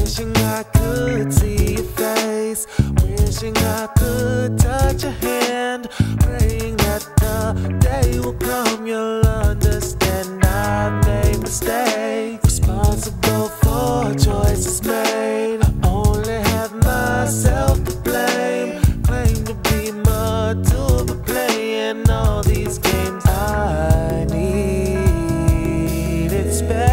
Wishing I could see your face, wishing I could touch your hand, praying that the day will come you'll understand I've made mistakes. Responsible for choices made, I only have myself to blame. Claim to be mature but playing all these games. I needed space.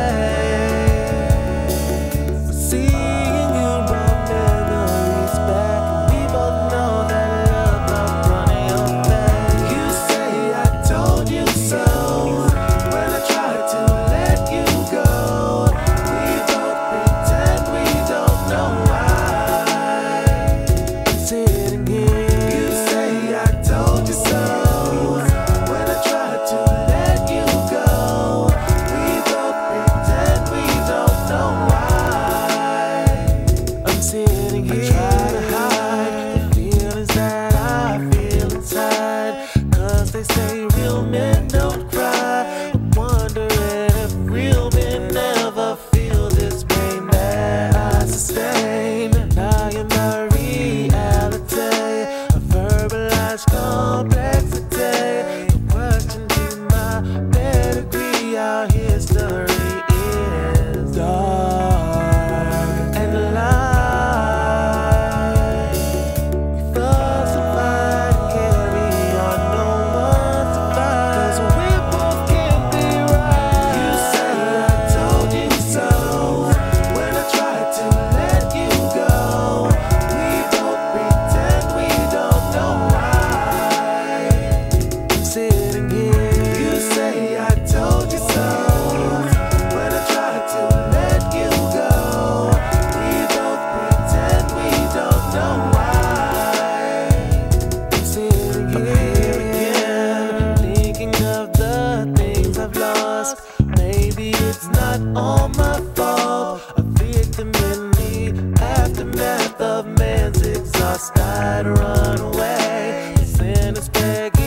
They say real men don't cry. I'm wondering if real men never feel this pain that I sustain. I am my reality, a verbalized complexity. The question to my pedigree, our history is dark and alive. We fuss and fight and carry on. Maybe it's not all my fault, a victim in the aftermath of man's exhaust. I'd run away, sin is begging.